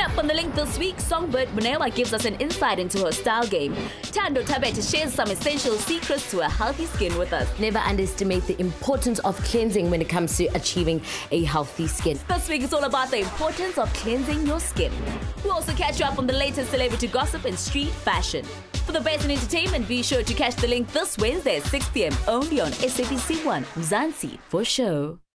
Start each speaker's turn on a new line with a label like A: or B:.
A: up on The Link this week, songbird Munewa gives us an insight into her style game. Tando Tabete shares some essential secrets to a healthy skin with us.
B: Never underestimate the importance of cleansing when it comes to achieving a healthy skin.
A: This week is all about the importance of cleansing your skin. We'll also catch you up on the latest celebrity gossip and street fashion. For the best in entertainment, be sure to catch The Link this Wednesday at 6 p.m. only on SABC1 Mzansi for show.